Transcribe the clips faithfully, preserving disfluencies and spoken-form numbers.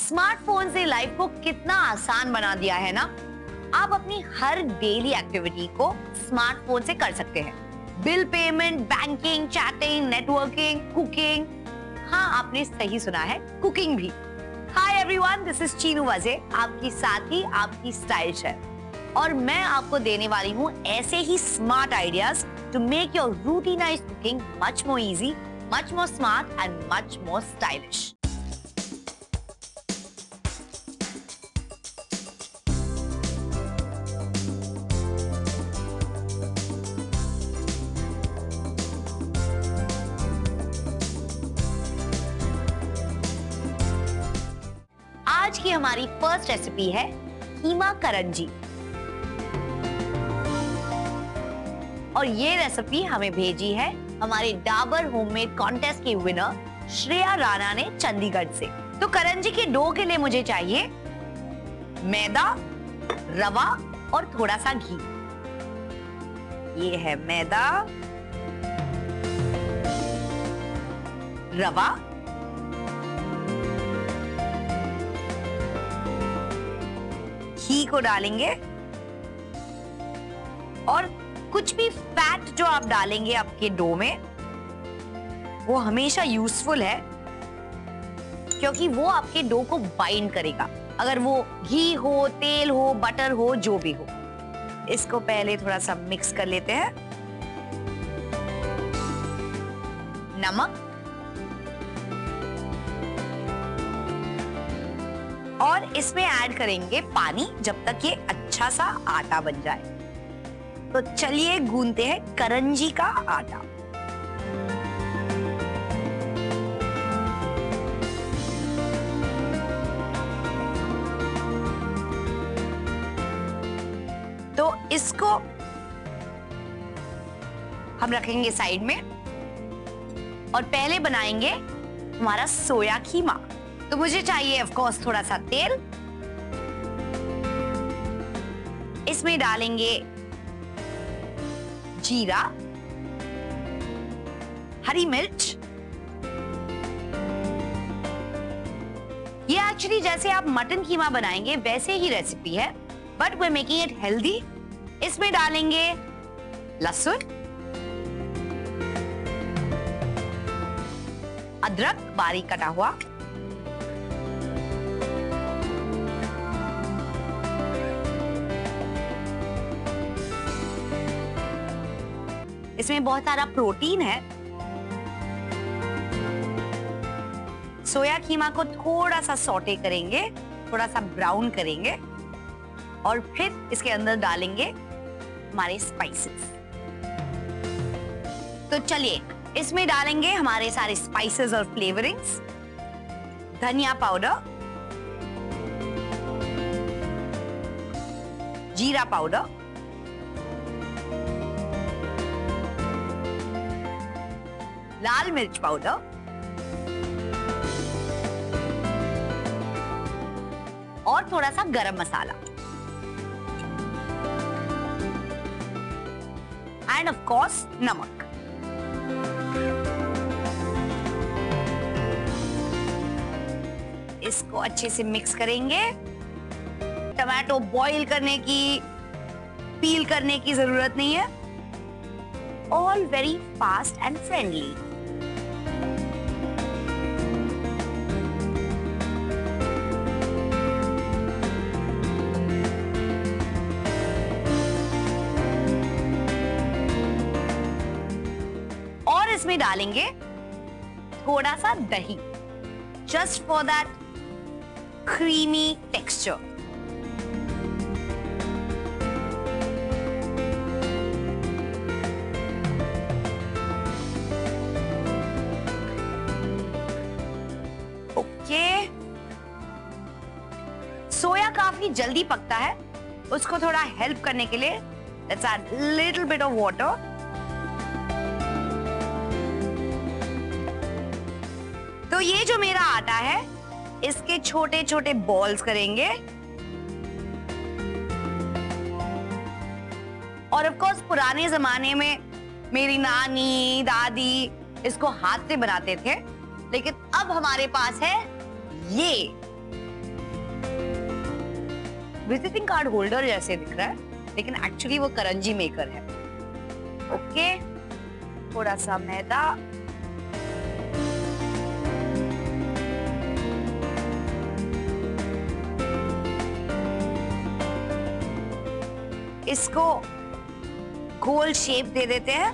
Smartphone से life को कितना आसान बना दिया है ना। आप अपनी हर डेली एक्टिविटी को स्मार्टफोन से कर सकते हैं। Bill payment, banking, chatting, networking, cooking. हाँ, आपने सही सुना है, कुकिंग भी। Hi everyone, this is Chinu Waje, आपकी साथी, आपकी स्टाइल शेफ, और मैं आपको देने वाली हूँ ऐसे ही smart ideas to make your routinised cooking much more easy, much more smart and much more stylish. आज की हमारी फर्स्ट रेसिपी है कीमा करंजी, और ये रेसिपी हमें भेजी है हमारे डाबर होममेड कॉन्टेस्ट की विनर श्रेया राणा ने चंडीगढ़ से। तो करंजी के डो के लिए मुझे चाहिए मैदा, रवा और थोड़ा सा घी। ये है मैदा, रवा, घी को डालेंगे, और कुछ भी फैट जो आप डालेंगे आपके डो में वो हमेशा यूजफुल है, क्योंकि वो आपके डो को बाइंड करेगा। अगर वो घी हो, तेल हो, बटर हो, जो भी हो। इसको पहले थोड़ा सा मिक्स कर लेते हैं। नमक और इसमें ऐड करेंगे पानी, जब तक ये अच्छा सा आटा बन जाए। तो चलिए गूंथते हैं करंजी का आटा। तो इसको हम रखेंगे साइड में, और पहले बनाएंगे हमारा सोया कीमा। तो मुझे चाहिए ऑफ कोर्स थोड़ा सा तेल। इसमें डालेंगे जीरा, हरी मिर्च। ये एक्चुअली जैसे आप मटन कीमा बनाएंगे वैसे ही रेसिपी है, but we are making it healthy. इसमें डालेंगे लहसुन, अदरक बारीक कटा हुआ, इसमें बहुत सारा प्रोटीन है। सोया कीमा को थोड़ा सा सौटे करेंगे, थोड़ा सा ब्राउन करेंगे, और फिर इसके अंदर डालेंगे हमारे स्पाइसेस। तो चलिए इसमें डालेंगे हमारे सारे स्पाइसेस और फ्लेवरिंग्स। धनिया पाउडर, जीरा पाउडर, लाल मिर्च पाउडर, और थोड़ा सा गरम मसाला, एंड ऑफ कोर्स नमक। इसको अच्छे से मिक्स करेंगे। टमाटो बॉईल करने की, पील करने की जरूरत नहीं है। All very fast and friendly. और इसमें डालेंगे थोड़ा सा दही, just for that creamy texture. Okay, soya काफी जल्दी पकता है, उसको थोड़ा हेल्प करने के लिए let's add little bit of water. तो ये जो मेरा आटा है, इसके छोटे छोटे बॉल्स करेंगे, और ऑफ कोर्स पुराने जमाने में मेरी नानी, दादी इसको हाथ से बनाते थे, लेकिन अब हमारे पास है ये विजिटिंग कार्ड होल्डर जैसे दिख रहा है, लेकिन एक्चुअली वो करंजी मेकर है। ओके, थोड़ा सा मैदा, इसको गोल शेप दे देते हैं।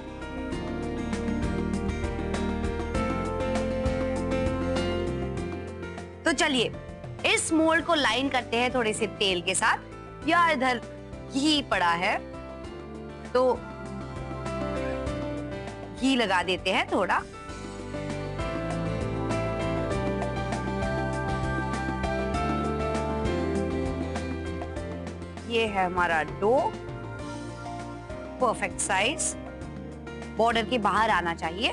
तो चलिए इस मोल्ड को लाइन करते हैं थोड़े से तेल के साथ, या इधर घी पड़ा है तो घी लगा देते हैं थोड़ा। ये है हमारा डो, परफेक्ट साइज, बॉर्डर के बाहर आना चाहिए।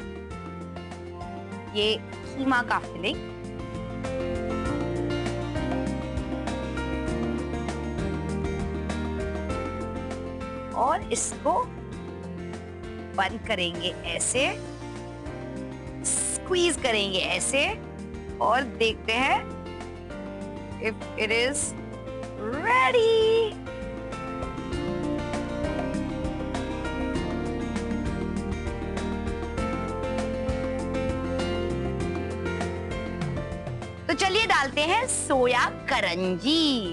ये कीमा का फिलिंग, और इसको बंद करेंगे ऐसे, स्क्वीज करेंगे ऐसे, और देखते हैं इफ इट इज रेडी। तो चलिए डालते हैं सोया करंजी।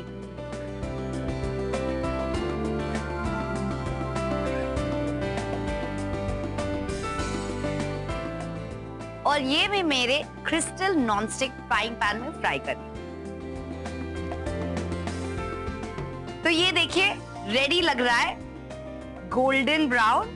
और ये भी मेरे क्रिस्टल नॉनस्टिक फ्राइंग पैन में फ्राई करनी। तो ये देखिए रेडी लग रहा है, गोल्डन ब्राउन।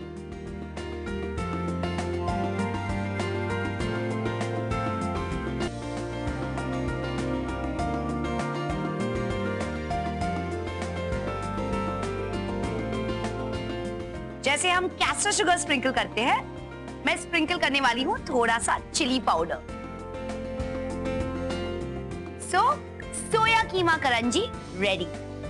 जैसे हम कैस्टर शुगर स्प्रिंकल करते हैं, मैं स्प्रिंकल करने वाली हूँ थोड़ा सा chilli powder. So soya keema karanji ready.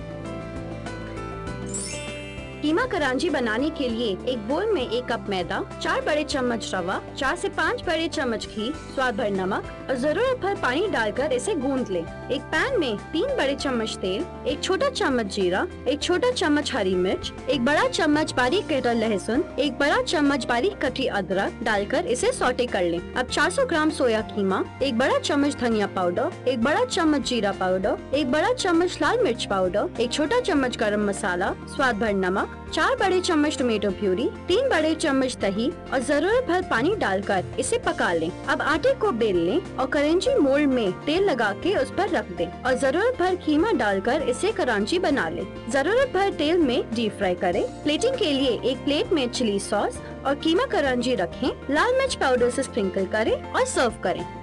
Keema karanji बनाने के लिए एक बोल में एक कप मैदा, चार बड़े चम्मच रवा, चार से पाँच बड़े चम्मच घी, स्वाद भर नमक और जरूरत भर पानी डालकर इसे गूंद लें। एक पैन में तीन बड़े चम्मच तेल, एक छोटा चम्मच जीरा, एक छोटा चम्मच हरी मिर्च, एक बड़ा चम्मच बारीक कटा लहसुन, एक बड़ा चम्मच बारीक कटी अदरक डालकर इसे सौटे कर लें। अब चार सौ ग्राम सोया कीमा, एक बड़ा चम्मच धनिया पाउडर, एक बड़ा चम्मच जीरा पाउडर, एक बड़ा चम्मच लाल मिर्च पाउडर, एक छोटा चम्मच गरम मसाला, स्वाद भर नमक, चार बड़े चम्मच टोमेटो प्यूरी, तीन बड़े चम्मच दही और जरूरत भर पानी डालकर इसे पका लें। अब आटे को बेल लें और करंजी मोल्ड में तेल लगा के उस पर रख दें और जरूरत भर कीमा डालकर इसे करांची बना लें। जरूरत भर तेल में डीप फ्राई करें। प्लेटिंग के लिए एक प्लेट में चिली सॉस और कीमा करांजी रखें। लाल मिर्च पाउडर से स्प्रिंकल करें और सर्व करें।